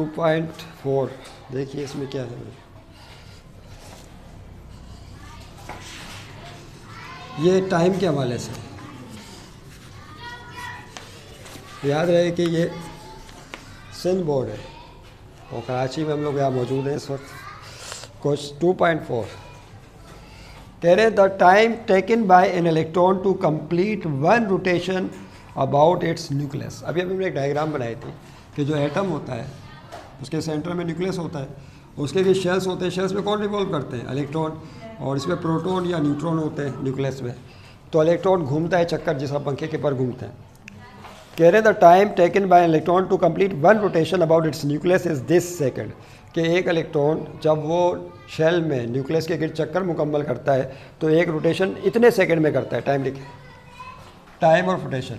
2.4 देखिए इसमें क्या है। ये टाइम के हवाले से याद रहे कि ये सिंध बोर्ड है और कराची में हम लोग यहाँ मौजूद हैं इस वक्त। क्वेश्चन 2.4 कह रहे the time taken by an electron to complete one rotation about its nucleus. अभी हमने एक डायग्राम बनाई थी कि जो एटम होता है उसके सेंटर में न्यूक्लियस होता है, उसके भी शेल्स होते हैं। शेल्स में कौन रिवॉल्व करते हैं? इलेक्ट्रॉन, और इसमें प्रोटॉन या न्यूट्रॉन होते हैं न्यूक्लियस में। तो इलेक्ट्रॉन घूमता है चक्कर जिस पंखे के पर घूमते हैं। कह रहे the time taken by electron to complete one rotation about its nucleus is this second. कि एक इलेक्ट्रॉन जब वो शेल में न्यूक्लियस के गिर्द चक्कर मुकम्मल करता है तो एक रोटेशन इतने सेकंड में करता है। टाइम लिखे, time of rotation,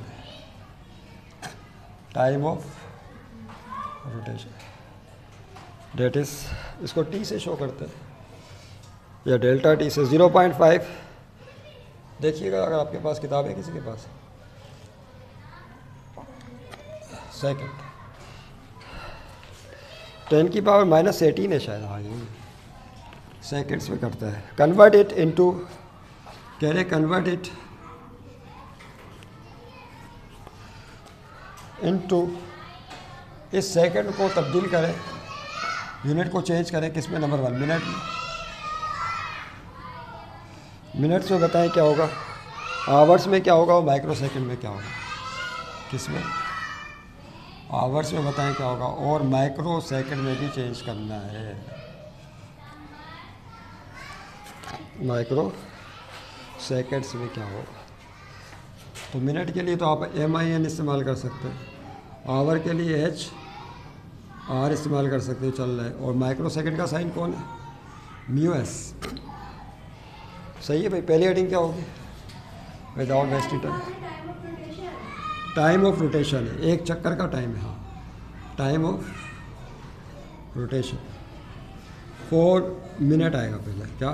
time of rotation that is, इसको टी से शो करते हैं या डेल्टा टी से। 0.5 देखिएगा अगर आपके पास किताब है किसी के पास, सेकंड 10 की पावर -18 है शायद। हाँ ये सेकेंड्स में करता है। कन्वर्ट इट इनटू, कह रहे कन्वर्ट इट इनटू, इस सेकंड को तब्दील करें, यूनिट को चेंज करें किस में? नंबर 1 मिनट में। मिनट्स में बताएं क्या होगा, आवर्स में क्या होगा और माइक्रो सेकंड में क्या होगा? किस में? आवर्स में बताएं क्या होगा और माइक्रो सेकंड में भी चेंज करना है। माइक्रो सेकंड्स में क्या होगा? तो मिनट के लिए तो आप MIN इस्तेमाल कर सकते हैं, आवर के लिए HR इस्तेमाल कर सकते हो, चल रहा है। और माइक्रो सेकंड का साइन कौन है? μs। सही है भाई। पहली हेडिंग क्या होगी? Without wasting time, time of rotation है, एक चक्कर का टाइम है। हाँ, टाइम ऑफ रोटेशन 4 मिनट आएगा पहले क्या।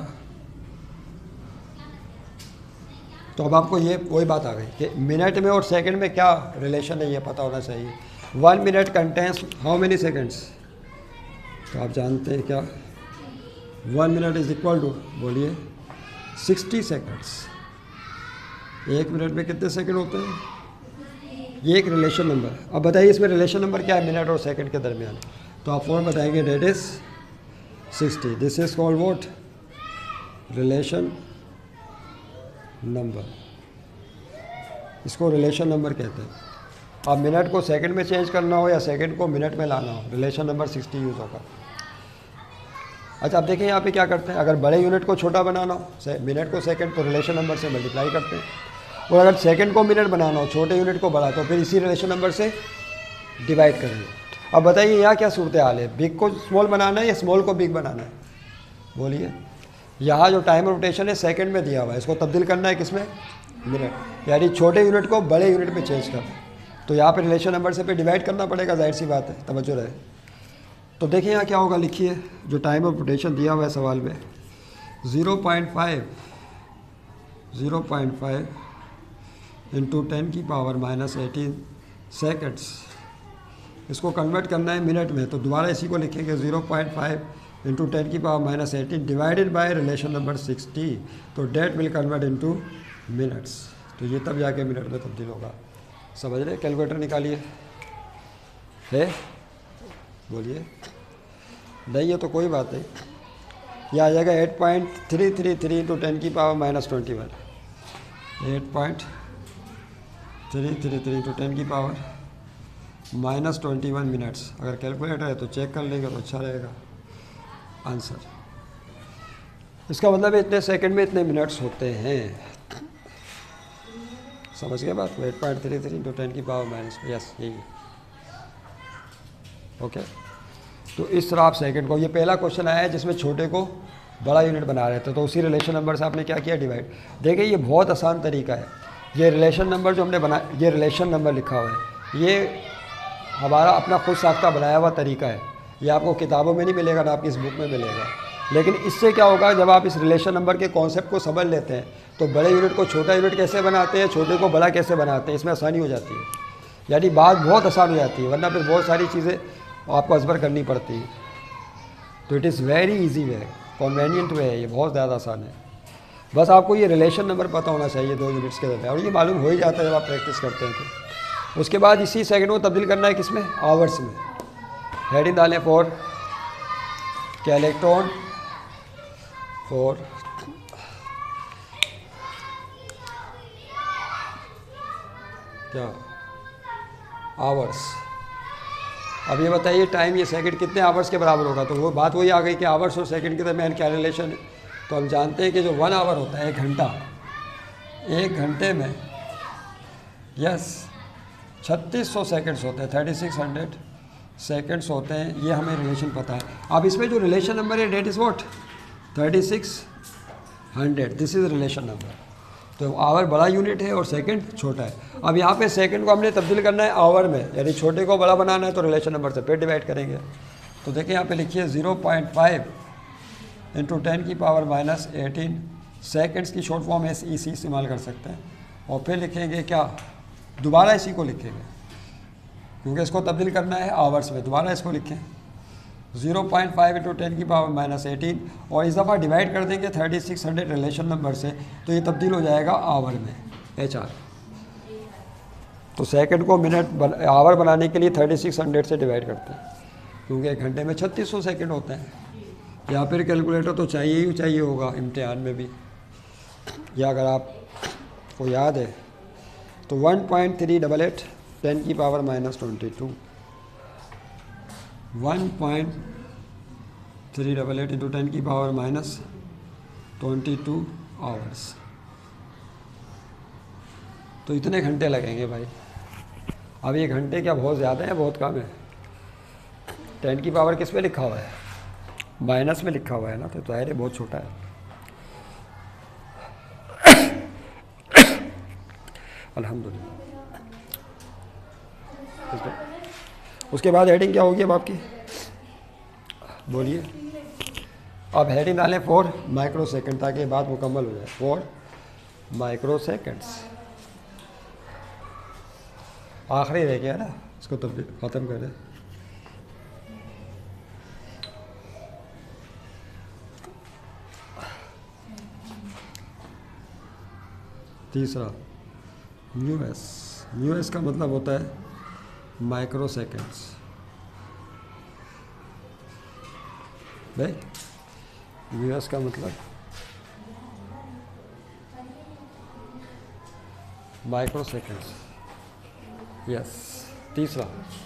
तो अब आपको ये वही बात आ गई कि मिनट में और सेकंड में क्या रिलेशन है ये पता होना चाहिए। 1 minute contains how many seconds? तो आप जानते हैं क्या, 1 मिनट इज इक्वल टू, बोलिए 60 सेकंड्स। 1 मिनट में कितने सेकंड होते हैं? ये एक रिलेशन नंबर है। अब बताइए इसमें रिलेशन नंबर क्या है मिनट और सेकंड के दरमियान? तो आप फ़ौरन बताएंगे that is 60। This is called what? Relation number. इसको रिलेशन नंबर कहते हैं। अब मिनट को सेकंड में चेंज करना हो या सेकंड को मिनट में लाना हो, रिलेशन नंबर 60 यूज़ होगा। अच्छा अब देखें यहाँ पे क्या करते हैं, अगर बड़े यूनिट को छोटा बनाना हो, मिनट को सेकंड, तो रिलेशन नंबर से मल्टीप्लाई करते हैं। और अगर सेकंड को मिनट बनाना हो, छोटे यूनिट को बड़ा, तो फिर इसी रिलेशन नंबर से डिवाइड करेंगे। अब बताइए यहाँ क्या सूरत हाल है, बिग को स्मॉल बनाना है या स्मॉल को बिग बनाना है? बोलिए। यहाँ जो टाइम रोटेशन है सेकंड में दिया हुआ है, इसको तब्दील करना है किसमें? मिनट। यानी छोटे यूनिट को बड़े यूनिट में चेंज करना है। तो यहाँ पे रिलेशन नंबर से पे डिवाइड करना पड़ेगा, जाहिर सी बात है, तवज्जो रहे। तो देखिए यहाँ क्या होगा, लिखिए जो टाइम ऑफ रोटेशन दिया हुआ है सवाल में 0.5 इंटू 10 की पावर -18 सेकंड्स। इसको कन्वर्ट करना है मिनट में, तो दोबारा इसी को लिखेंगे 0.5 इंटू 10 की power -18 divided by relation number 60। तो that will convert into minutes. तो ये तब जाके मिनट में तब्दील होगा। समझ रहे? कैलकुलेटर निकालिए। है? बोलिए। नहीं है तो कोई बात नहीं, यह आ जाएगा 8.333 इंटू 10 की पावर -21। 8.333 इंटू 10 की पावर -21 मिनट्स। अगर कैलकुलेटर है तो चेक कर लेंगे तो अच्छा रहेगा आंसर। इसका मतलब है इतने सेकंड में इतने मिनट्स होते हैं। समझ गए बात? 8.33 इंटू 10 की पावर - यस यही है। ओके, तो इस तरह आप सेकंड को, ये पहला क्वेश्चन आया है जिसमें छोटे को बड़ा यूनिट बना रहे थे, तो उसी रिलेशन नंबर से आपने क्या किया? डिवाइड। देखिए ये बहुत आसान तरीका है। ये रिलेशन नंबर जो हमने बनाया, ये रिलेशन नंबर लिखा हुआ है, ये हमारा अपना खुद साख्ता बनाया हुआ तरीका है। ये आपको किताबों में नहीं मिलेगा, ना आपकी इस बुक में मिलेगा। लेकिन इससे क्या होगा, जब आप इस रिलेशन नंबर के कॉन्सेप्ट को समझ लेते हैं तो बड़े यूनिट को छोटा यूनिट कैसे बनाते हैं, छोटे को बड़ा कैसे बनाते हैं, इसमें आसानी हो जाती है। यानी बात बहुत आसान हो जाती है, वरना फिर बहुत सारी चीज़ें आपको असबर करनी पड़ती है। तो it is very easy way, convenient way है, ये बहुत ज़्यादा आसान है। बस आपको ये रिलेशन नंबर पता होना चाहिए 2 यूनिट्स के दरमियान, और ये मालूम हो ही जाता है जब आप प्रैक्टिस करते हैं तो। उसके बाद इसी सेकंड को तब्दील करना है किसमें, आवर्स में। हेडिंग डालें फॉर कैलेक्ट्रॉन फॉर क्या आवर्स। अब ये बताइए टाइम, ये सेकंड कितने आवर्स के बराबर होगा। तो वो बात वही आ गई कि आवर्स और सेकंड के दरमियान क्या रिलेशन है। तो हम जानते हैं कि जो 1 आवर होता है 1 घंटा, 1 घंटे में यस 3600 सेकंड्स होते हैं, 3600 सेकंड्स होते हैं। ये हमें रिलेशन पता है। अब इसमें जो रिलेशन नंबर है that is what 3600, this is relation number. तो आवर बड़ा यूनिट है और सेकंड छोटा है। अब यहाँ पे सेकंड को हमने तब्दील करना है आवर में, यानी छोटे को बड़ा बनाना है, तो रिलेशन नंबर से पे डिवाइड करेंगे। तो देखिए यहाँ पे लिखिए 0.5 इंटू 10 की पावर माइनस 18 सेकेंड्स की शॉर्ट फॉर्म इसी इस्तेमाल कर सकते हैं। और फिर लिखेंगे क्या, दोबारा इसी को लिखेंगे क्योंकि इसको तब्दील करना है आवर्स में। दोबारा इसको लिखें 0.5 इंटू 10 की पावर माइनस 18 और इस दफ़ा डिवाइड कर देंगे 3600 रिलेशन नंबर से, तो ये तब्दील हो जाएगा आवर में HR। तो सेकंड को मिनट आवर बनाने के लिए 3600 से डिवाइड करते हैं क्योंकि 1 घंटे में 3600 सेकंड होते हैं। या फिर कैलकुलेटर तो चाहिए ही चाहिए होगा इम्तिहान में भी, या अगर आपको याद है तो 1.388 10 की पावर माइनस 22 1.388 इंटू 10 की पावर माइनस 22 आवर्स। तो इतने घंटे लगेंगे भाई। अब ये घंटे क्या बहुत ज़्यादा है बहुत कम है। 10 की पावर किस में लिखा हुआ है, माइनस में लिखा हुआ है ना, तो ज़ाहिर है बहुत छोटा है। अल्हम्दुलिल्लाह। उसके बाद हेडिंग क्या होगी अब आपकी, बोलिए। अब हेडिंग डालें फॉर माइक्रो सेकेंड ताकि बात मुकम्मल हो जाए। फॉर माइक्रो सेकेंड्स आखिरी रह गया ना, इसको तो ख़त्म कर दें। तीसरा म्यू एस का मतलब होता है माइक्रो सेकेंड्स। भाई म्यू एस का मतलब माइक्रो सेकेंड्स, यस। तीसरा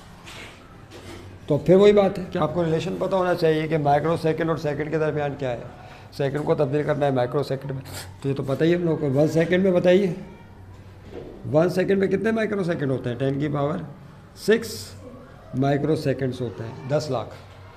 तो फिर वही बात है कि आपको रिलेशन पता होना चाहिए कि माइक्रो सेकेंड और सेकेंड के दरमियान क्या है। सेकंड को तब्दील करना है माइक्रो सेकंड में, तो ये तो पता ही है हम लोग को। 1 सेकंड में बताइए 1 सेकंड में कितने माइक्रो सेकंड होते हैं, 10 की पावर 6 माइक्रो सेकंड्स होते हैं, 10 लाख।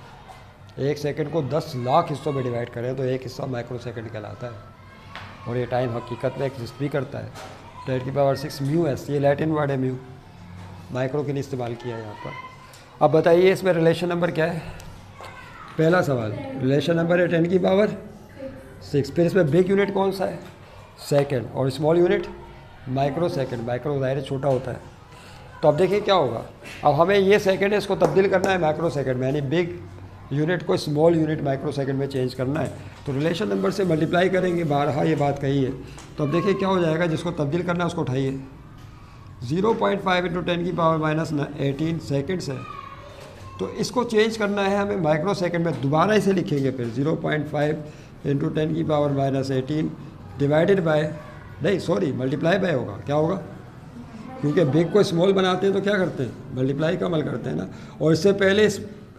1 सेकंड को 10 लाख हिस्सों में डिवाइड करें तो एक हिस्सा माइक्रो सेकंड कहलाता है। और ये टाइम हकीकत में एग्जिस्ट भी करता है। 10 की पावर 6 म्यू एस, ये लैटिन वर्ड है म्यू, माइक्रो के लिए इस्तेमाल किया है यहाँ पर। अब बताइए इसमें रिलेशन नंबर क्या है। पहला सवाल, रिलेशन नंबर है 10 की पावर 6। फिर इसमें बिग यूनिट कौन सा है, सेकंड, और small unit micro second. Micro ज़ाहिर छोटा होता है। तो अब देखिए क्या होगा। अब हमें ये सेकंड है इसको तब्दील करना है माइक्रो सेकंड में, यानी बिग यूनिट को स्मॉल यूनिट माइक्रो सेकंड में चेंज करना है। तो रिलेशन नंबर से मल्टीप्लाई करेंगे, बारहा ये बात कही है। तो अब देखिए क्या हो जाएगा, जिसको तब्दील करना है उसको उठाइए। 0.5 इंटू 10 की पावर माइनस 18 सेकेंड्स है। तो इसको चेंज करना है हमें माइक्रो सेकंड में। दोबारा इसे लिखेंगे फिर 0.5 इंटू 10 की पावर माइनस 18 डिवाइडेड बाय, नहीं सॉरी मल्टीप्लाई बाय होगा। क्या होगा, क्योंकि बिग को स्मॉल बनाते हैं तो क्या करते हैं, मल्टीप्लाई का अमल करते हैं ना। और इससे पहले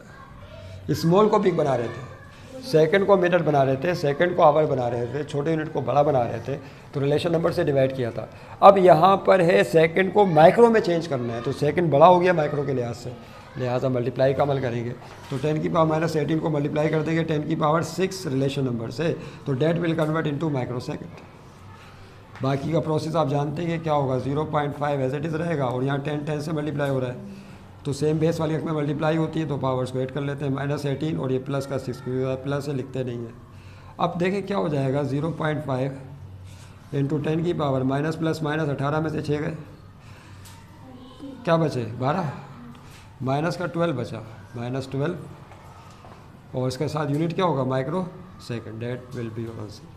स्मॉल को बिग बना रहे थे, सेकंड को मिनट बना रहे थे, सेकंड को आवर बना रहे थे, छोटे यूनिट को बड़ा बना रहे थे, तो रिलेशन नंबर से डिवाइड किया था। अब यहाँ पर है सेकंड को माइक्रो में चेंज करना है, तो सेकंड बड़ा हो गया माइक्रो के लिहाज से, लिहाजा मल्टीप्लाई का अमल करेंगे। तो 10 की पावर माइनस 18 को मल्टीप्लाई कर देंगे 10 की पावर 6 रिलेशन नंबर से, तो that will convert into micro second. बाकी का प्रोसेस आप जानते हैं कि क्या होगा, 0.5 एज इट इज़ रहेगा और यहाँ 10 से मल्टीप्लाई हो रहा है, तो सेम बेस वाली में मल्टीप्लाई होती है, तो पावर्स को ऐड कर लेते हैं माइनस 18 और ये प्लस का 6, प्लस से लिखते नहीं है। अब देखें क्या हो जाएगा, 0.5 इंटू 10 की पावर माइनस प्लस माइनस 18 में से 6 गए, क्या बचे 12, माइनस का 12 बचा, -12, और इसके साथ यूनिट क्या होगा, micro second, that will be your answer.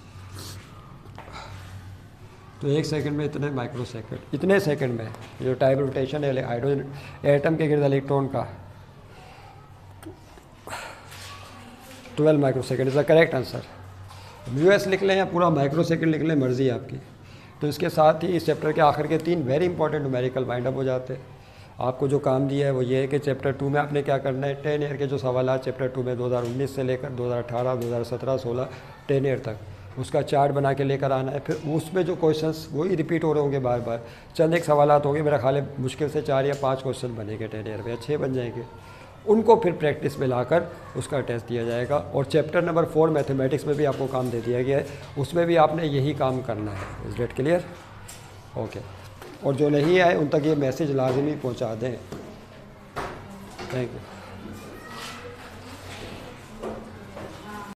तो 1 सेकंड में इतने माइक्रो सेकंड, इतने सेकंड में जो टाइम रोटेशन है हाइड्रोजन एटम के गिर्द इलेक्ट्रॉन का 12 micro second is the correct answer. US लिख लें या पूरा माइक्रो सेकंड लिख लें, मर्जी है आपकी। तो इसके साथ ही इस चैप्टर के आखिर के 3 very important numerical wind up हो जाते हैं। आपको जो काम दिया है वो ये है कि चैप्टर 2 में आपने क्या करना है, 10 ईयर के जो सवाल चैप्टर 2 में 2019 से लेकर 2018, 2017, 16, 10 ईयर तक उसका चार्ट बना के लेकर आना है। फिर उसमें जो क्वेश्चंस वही रिपीट हो रहे होंगे बार बार, चंद एक सवालात होंगे, मेरा ख्याल है मुश्किल से 4 या 5 क्वेश्चन बनेंगे 10 ईयर में, या 6 बन जाएंगे। उनको फिर प्रैक्टिस में लाकर उसका टेस्ट दिया जाएगा। और चैप्टर नंबर 4 मैथमेटिक्स में भी आपको काम दे दिया गया है, उसमें भी आपने यही काम करना है। Is that clear? ओके। और जो नहीं आए उन तक ये मैसेज लाजमी पहुंचा दें। Thank you.